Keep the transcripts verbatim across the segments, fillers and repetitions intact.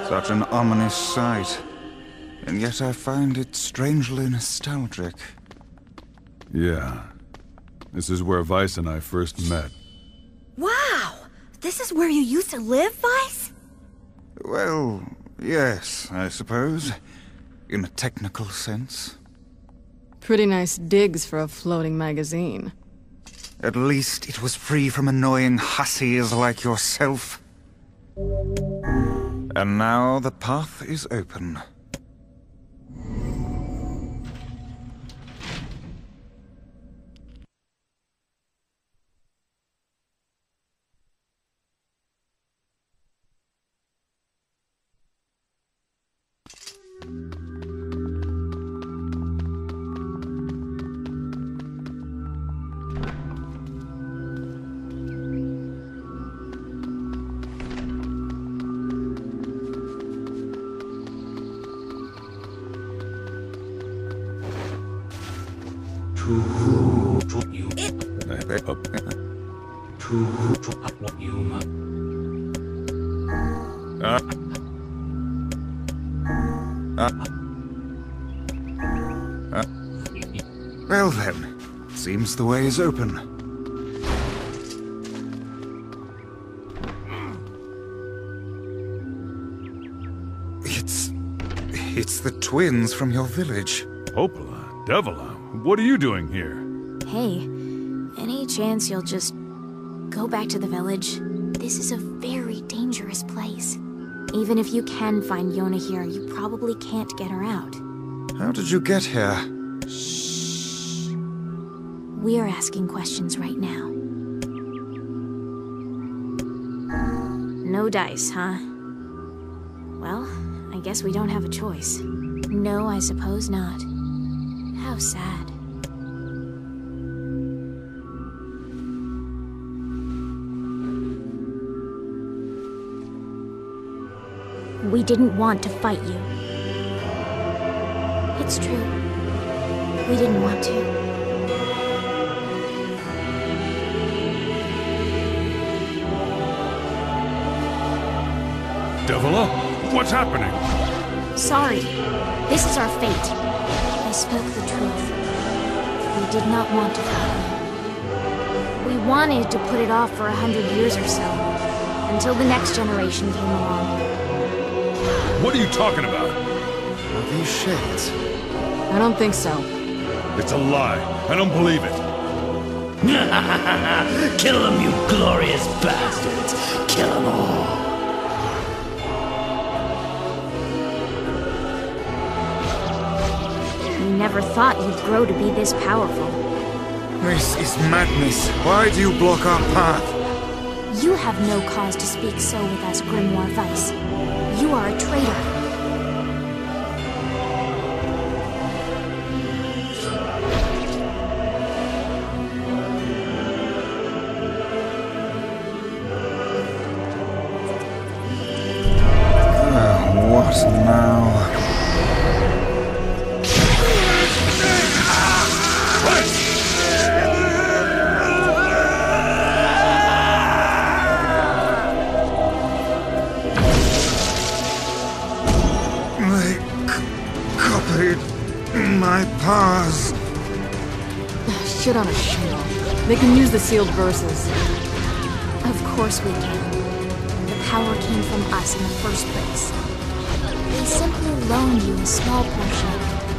Such an ominous sight. And yet I find it strangely nostalgic. Yeah. This is where Weiss and I first met. Wow! This is where you used to live, Weiss? Well, yes, I suppose. In a technical sense. Pretty nice digs for a floating magazine. At least it was free from annoying hussies like yourself. And now the path is open. Well then, seems the way is open. It's... it's the twins from your village. Popola, Devila, what are you doing here? Hey, any chance you'll just go back to the village? This is a very dangerous place. Even if you can find Yona here, you probably can't get her out. How did you get here? Shh. We're asking questions right now. No dice, huh? Well, I guess we don't have a choice. No, I suppose not. How sad. We didn't want to fight you. It's true. We didn't want to. Devila, what's happening? Sorry. This is our fate. I spoke the truth. We did not want to fight you. We wanted to put it off for a hundred years or so, until the next generation came along. What are you talking about? Are these shades? I don't think so. It's a lie. I don't believe it. Kill them, you glorious bastards! Kill them all! We never thought you'd grow to be this powerful. This is madness. Why do you block our path? You have no cause to speak so with us, Grimoire Weiss. You are a traitor. Uh, what now? My powers. Shit on a shingle. They can use the sealed verses. Of course we can. The power came from us in the first place. They simply loaned you a small portion.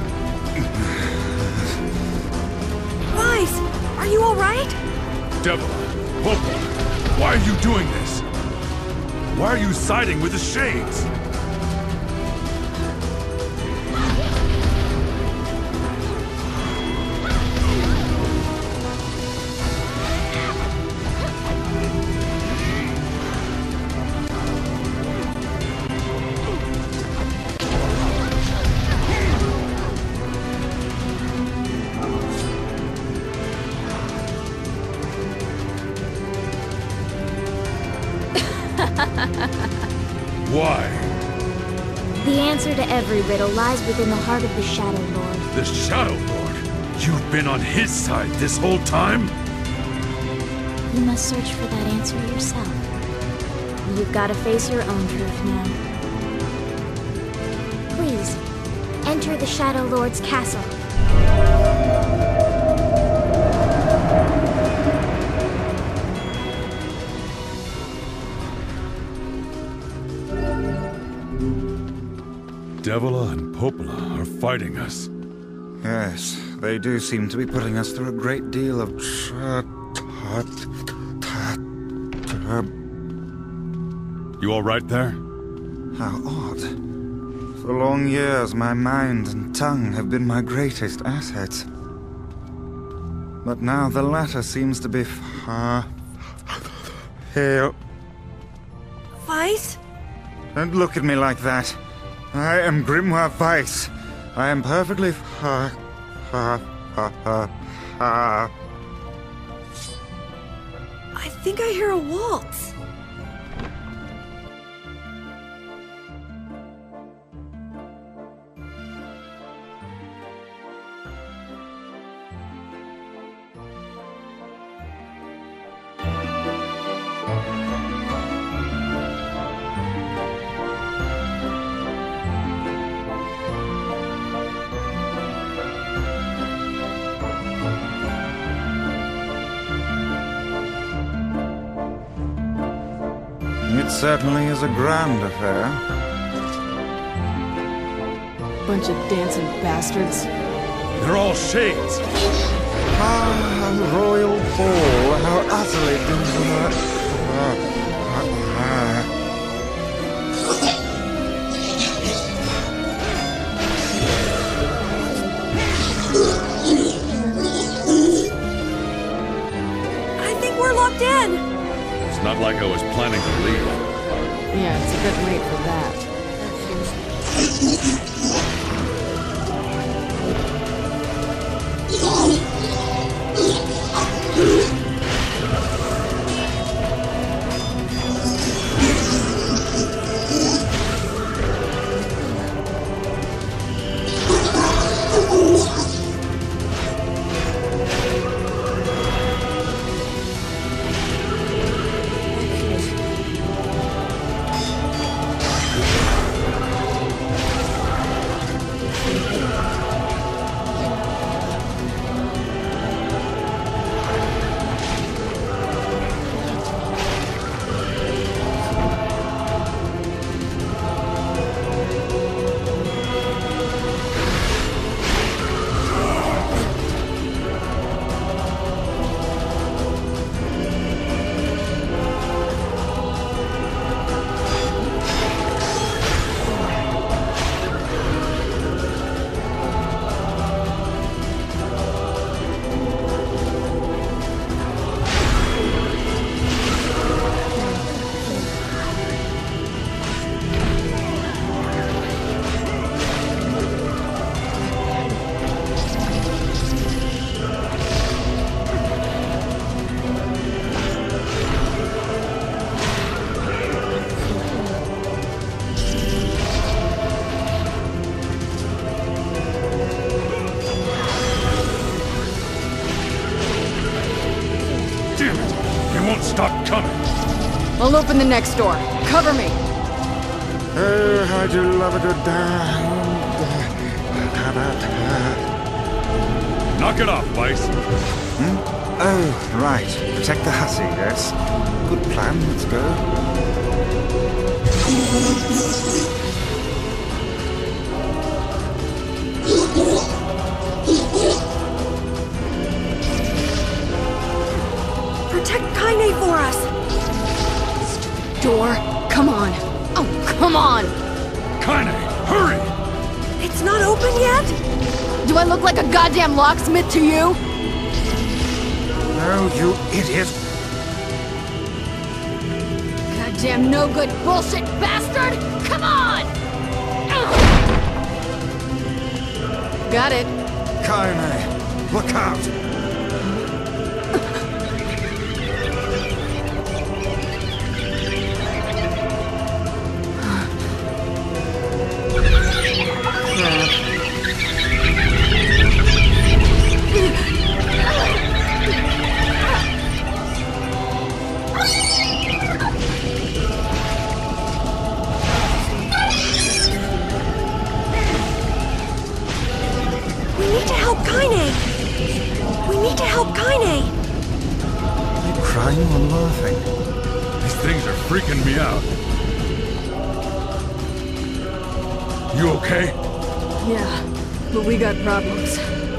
Weiss, are you alright? Devila, Popola, why are you doing this? Why are you siding with the Shades? Why? The answer to every riddle lies within the heart of the Shadow Lord. The Shadow Lord? You've been on his side this whole time? You must search for that answer yourself. You've got to face your own truth now. enter the Shadow Lord's castle. Devila and Popola are fighting us. Yes, they do seem to be putting us through a great deal of tr- You all right there? How odd. For long years, my mind and tongue have been my greatest assets. But now the latter seems to be far... here. Weiss? Don't look at me like that. I am Grimoire Weiss. I am perfectly ha ha ha ha ha. I think I hear a waltz. It certainly is a grand affair. Bunch of dancing bastards. They're all shades. Ah, the royal ball, how utterly deserved. I think we're locked in. It's not like I was planning to leave. Yeah, it's a bit late for that. Stop coming! I'll open the next door. Cover me! Oh, how do you love a good dance? Knock it off, Weiss. Hmm? Oh, right. Protect the hussy, yes. Good plan, let's go. Protect Kaine for us! Door? Come on. Oh, come on! Kaine, hurry! It's not open yet? Do I look like a goddamn locksmith to you? Oh, you idiot! Goddamn no good bullshit bastard! Come on! Ugh. Got it. Kaine, look out! things are freaking me out. You okay? Yeah, but we got problems.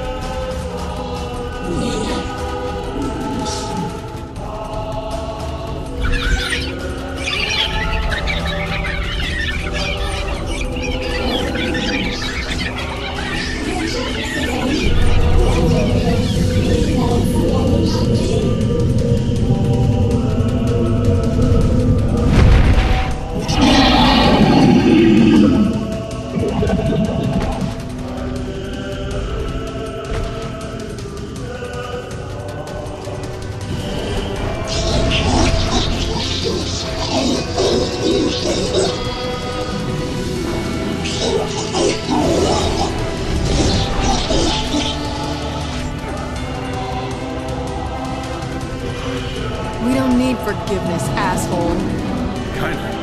We don't need forgiveness, asshole. Kinda.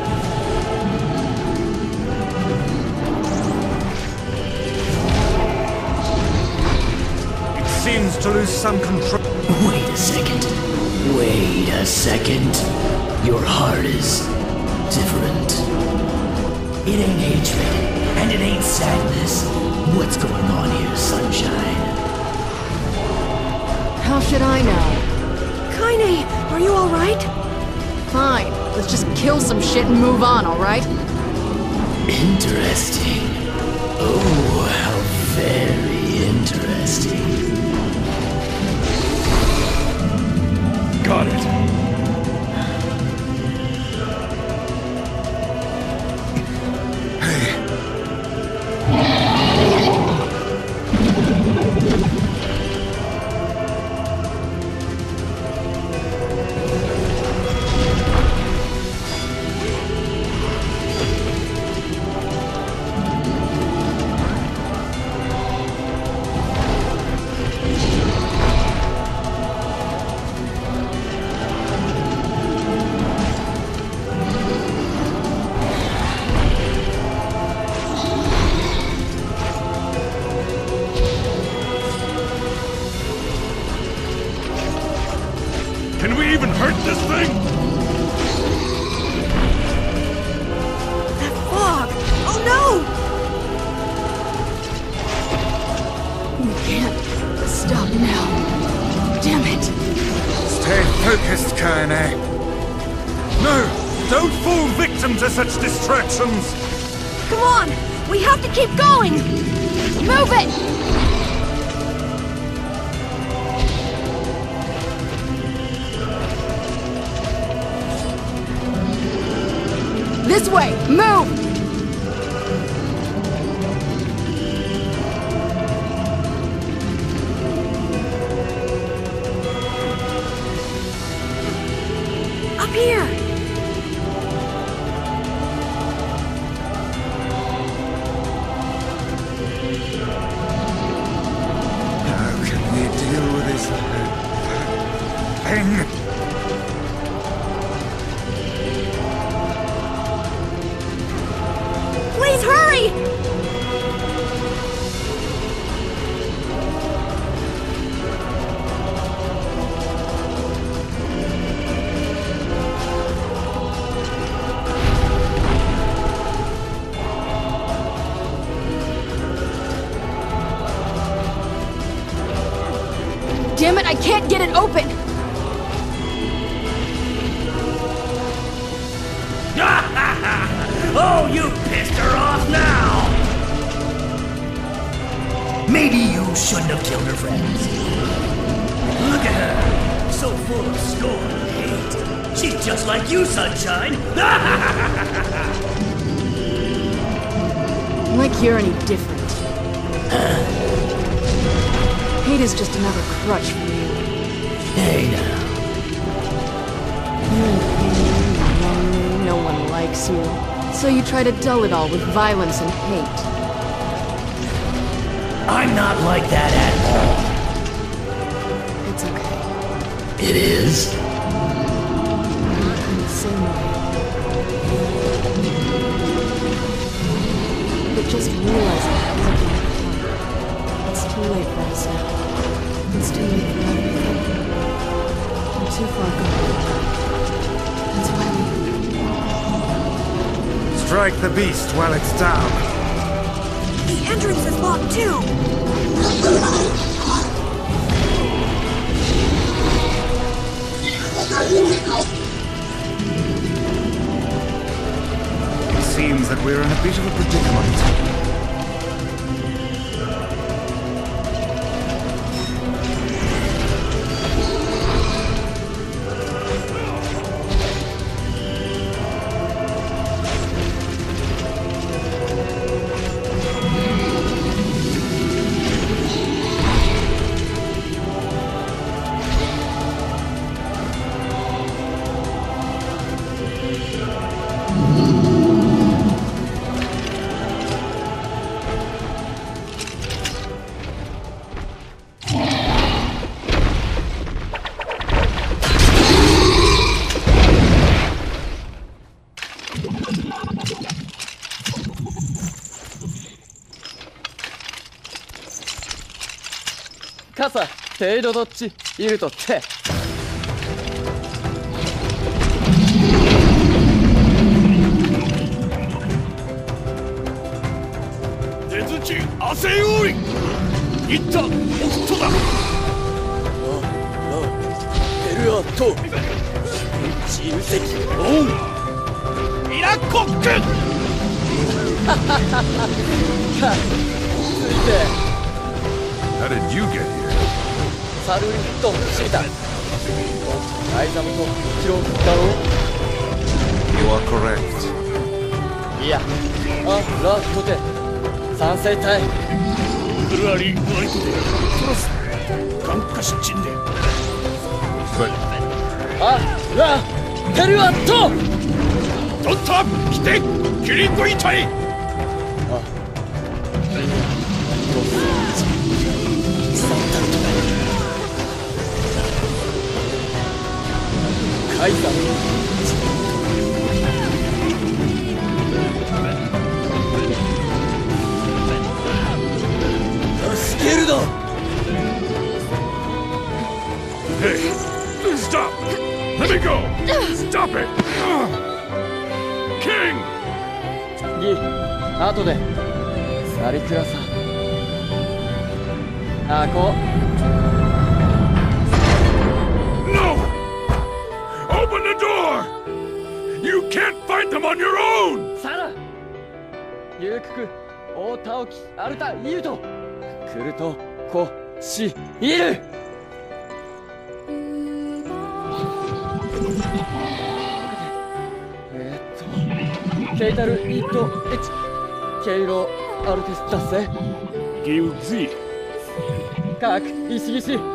It seems to lose some control. Wait a second. Wait a second. Your heart is different. It ain't hatred, and it ain't sadness. What's going on here, Sunshine? How should I know? Kaine, are you alright? Fine, let's just kill some shit and move on, alright? Interesting. Oh, how very interesting. Got it. Can we even hurt this thing? That fog! Oh We can't stop now. Damn it! Stay focused, Kaine. No! Don't fall victim to such distractions! no! Come on! We have to keep going! Move it! This way! Move! Up here! How can we deal with this thing? Please hurry! Damn it, I can't get it open! Oh, you pissed her off now! Maybe you shouldn't have killed her friends. Look at her, so full of scorn and hate. She's just like you, Sunshine! Like you're any different. Hate is just another crutch for you. Hey now. You're in pain, you're lonely, no one likes you. So you try to dull it all with violence and hate. I'm not like that at all. It's okay. It is? Not in the same way. But just realizing how looking at the It's too late for us now. It's too late for everything. We're too far gone. It's strike the beast while it's down. The entrance is locked too! It seems that we're in a bit of a predicament. 傘、程度どっちいるとって。 出づち、汗よい。いった、北斗だ。ああ、 ベルアット。自由席。 おう。ミラコック。 はははは。ついて。 How did you get here? サルリットシータ。ライザムと記録だろう。 You are correct. いや、あ、ラットで賛成隊。 ブルアリー、ワイトで、トロス、カンカシチンで。 あ、ラ、テルアット。 ドッタ、来て、キリンコイタイ。 あ、カイザー助けるだ。 Hey, stop! Let me go! Stop it! King! ギ、後でサリクラさ。あこ。 Open the door! You can't fight them on your own! サラユークク、オータオキ、アルタ、イユトクルト、コ、シ、イル。えーっとケイタル、イット、エチケイロ、アルテスダセギウズィカーク、イシギシ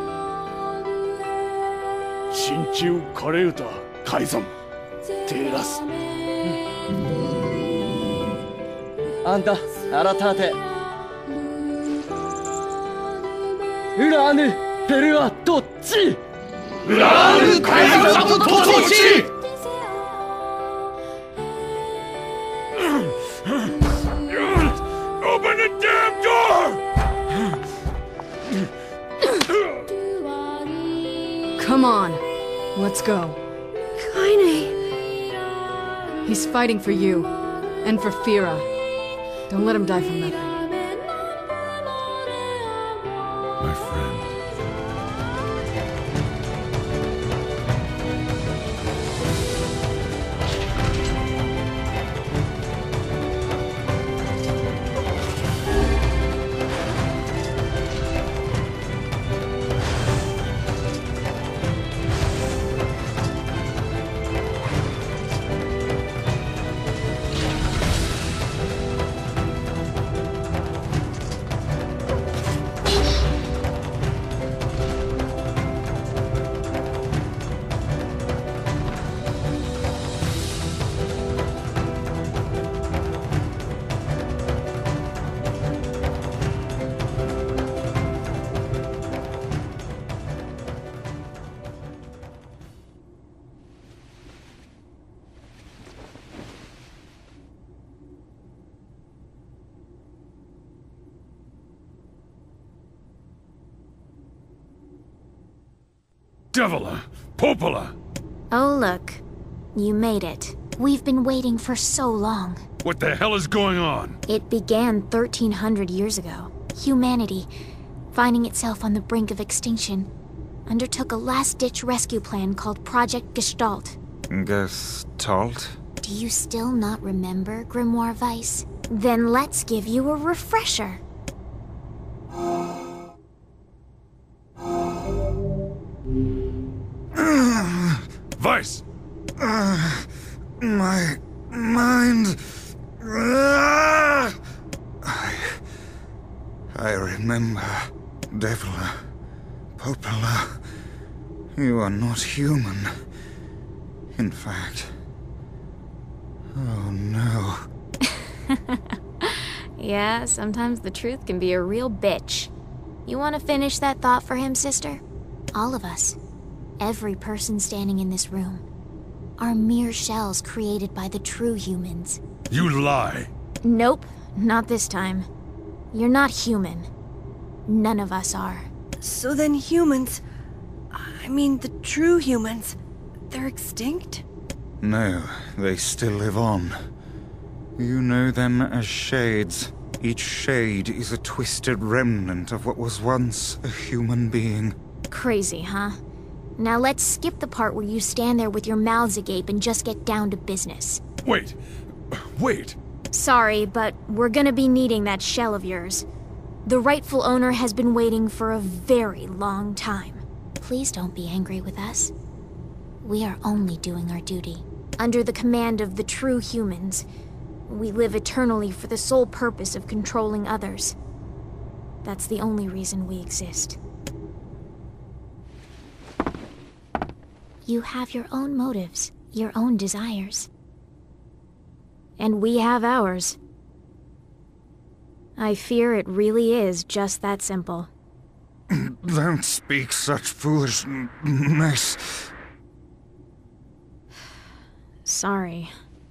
真鍮カレウタ改造テラスあんたアラターテウラーヌペルアどっちウラーヌ改造とどっち Open the damn door! Come on, let's go. Kaine. He's fighting for you, and for Fira. Don't let him die for nothing. My friend. Devila! Popola! Oh, look. You made it. We've been waiting for so long. What the hell is going on? It began thirteen hundred years ago. Humanity, finding itself on the brink of extinction, undertook a last-ditch rescue plan called Project Gestalt. Gestalt? Do you still not remember, Grimoire Weiss? Then let's give you a refresher. Weiss! Uh, my mind... Uh, I... I remember. Devla. Popola. You are not human. In fact... Oh no. Yeah, sometimes the truth can be a real bitch. You want to finish that thought for him, sister? All of us, every person standing in this room, are mere shells created by the true humans. You lie. Nope, not this time. You're not human. None of us are. So then humans... I mean, the true humans... they're extinct? No, they still live on. You know them as shades. Each shade is a twisted remnant of what was once a human being. Crazy, huh? Now let's skip the part where you stand there with your mouths agape and just get down to business. Wait. Wait. Sorry, but we're gonna be needing that shell of yours. The rightful owner has been waiting for a very long time. Please don't be angry with us. We are only doing our duty. Under the command of the true humans, we live eternally for the sole purpose of controlling others. That's the only reason we exist. You have your own motives, your own desires. And we have ours. I fear it really is just that simple. Don't speak such foolishness. Sorry.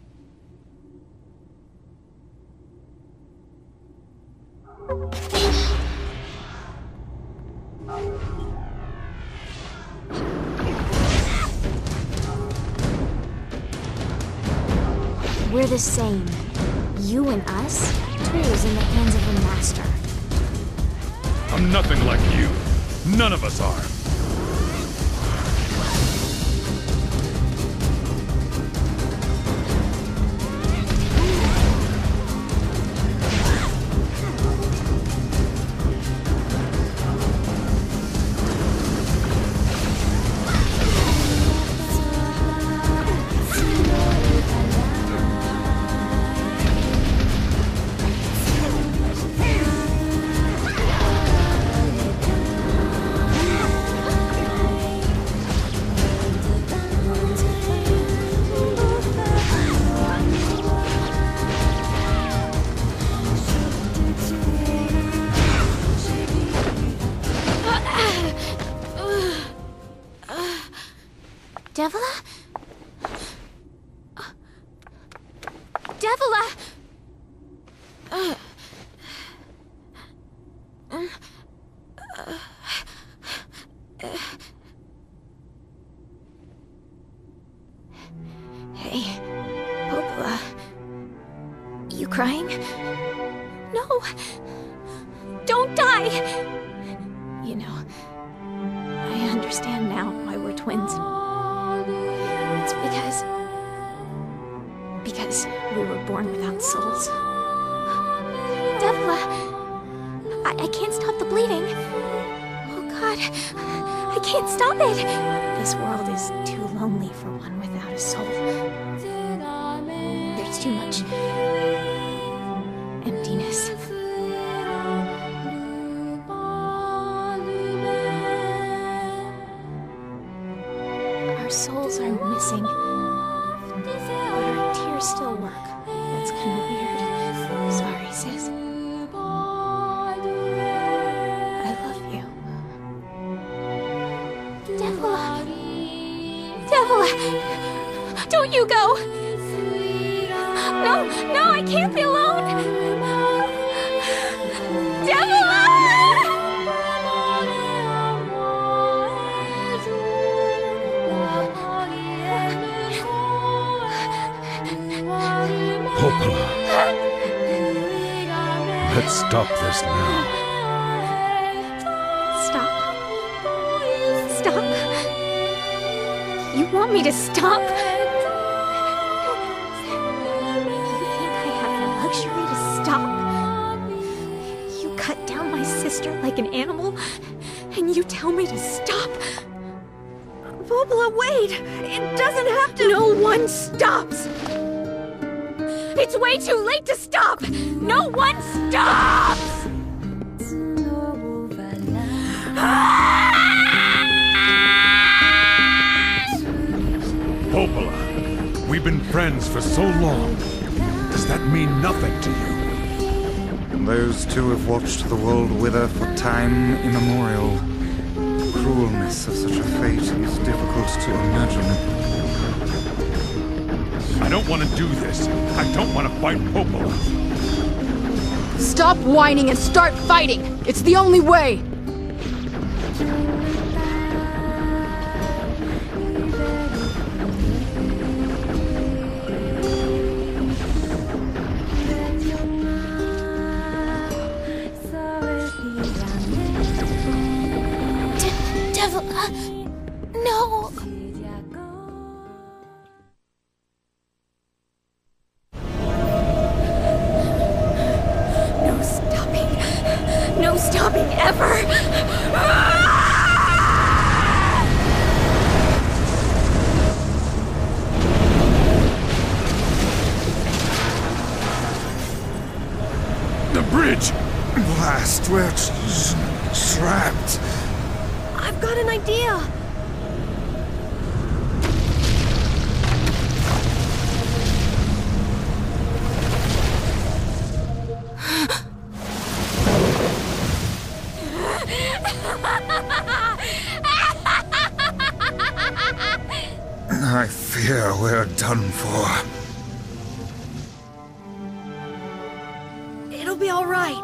We're the same. You and us, tools in the hands of a master. I'm nothing like you. None of us are. Devla? Devla! Uh, uh, uh, uh. Hey, Popola. You crying? No! Don't die! You know, I understand now why we're twins. It's because... because we were born without souls. Devla! I, I can't stop the bleeding. Oh god, I can't stop it! This world is too lonely for one without a soul. There's too much... emptiness. Our souls are missing. But our tears still work. That's kind of weird. Sorry, sis. I love you. Devla! Devla! Don't you go! No, no, I can't be alone! Devla! Popola. Let's stop this now. Stop. Stop. You want me to stop? You think I have the luxury to stop? You cut down my sister like an animal, and you tell me to stop? Popola, wait! It doesn't have to- No one stops! It's way too late to stop! No one stops! Popola, we've been friends for so long. Does that mean nothing to you? And those two have watched the world wither for time immemorial. The cruelness of such a fate is difficult to imagine. I don't want to do this. I don't want to fight Popola. Stop whining and start fighting! It's the only way! Devil, uh, no! No stopping. No stopping ever! The bridge! Blast, we're t- trapped. I've got an idea! I fear we're done for. It'll be all right.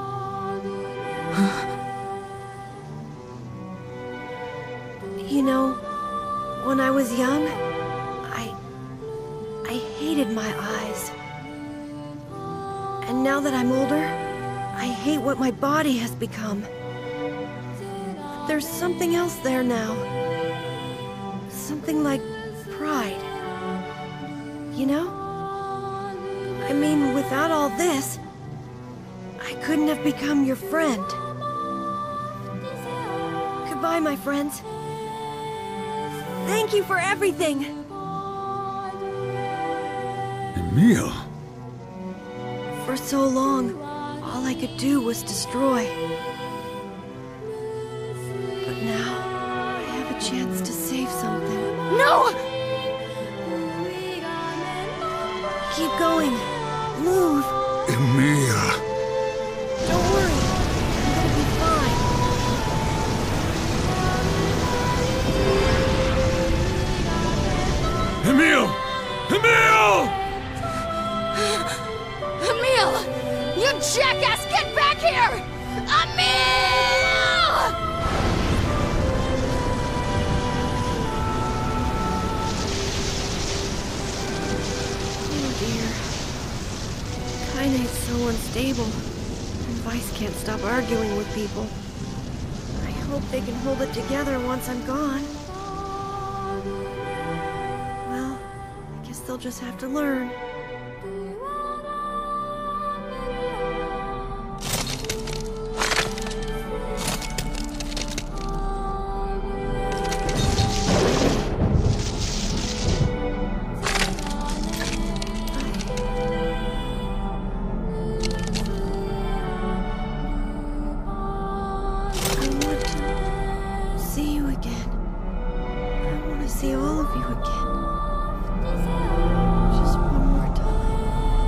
You know, when I was young, I... I hated my eyes. And now that I'm older, I hate what my body has become. But there's something else there now. Something like pride. You know? I mean, without all this, I couldn't have become your friend. Goodbye, my friends. Thank you for everything! Emil! For so long, all I could do was destroy. But now, I have a chance to save something. No! Keep going. Move. Emil. Don't worry. I'm gonna be fine. Emil! Emil! Emil! You jackass, get back here! Emil! Oh dear. Kaine's so unstable. And Weiss can't stop arguing with people. I hope they can hold it together once I'm gone. Well, I guess they'll just have to learn. See all of you again. Just one more time.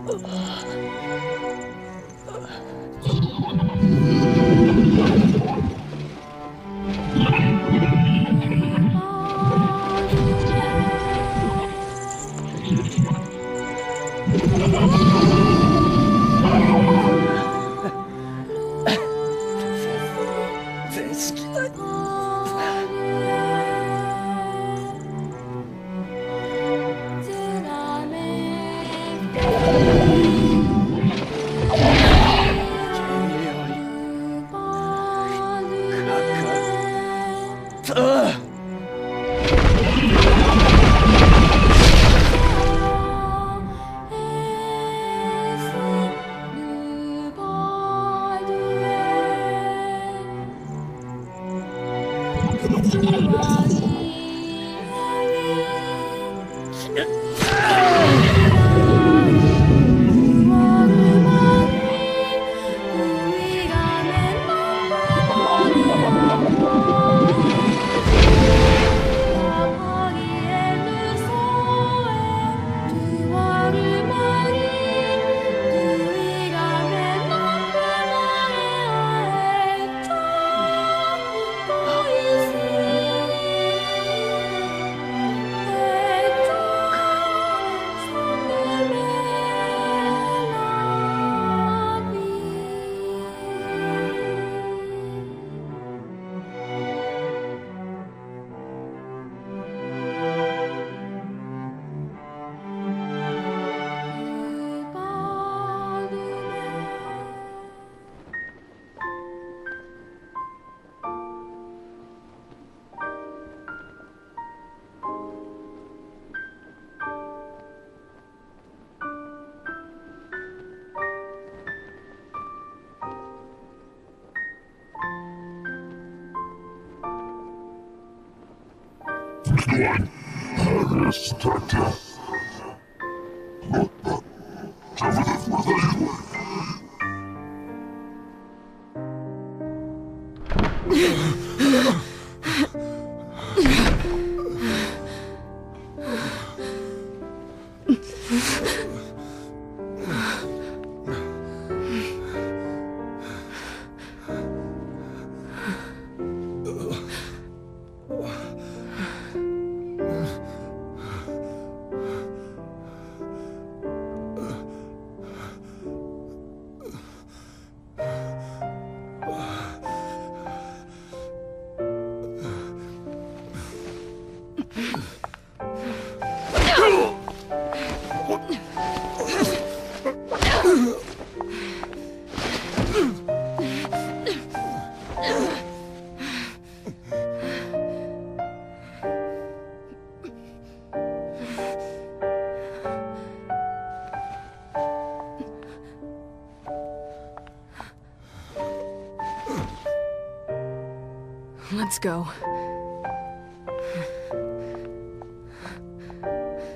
Let's go.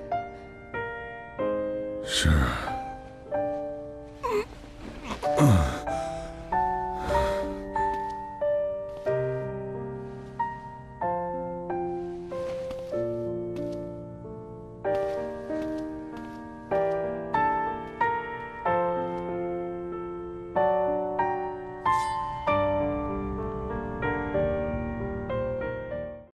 Sure. Uh.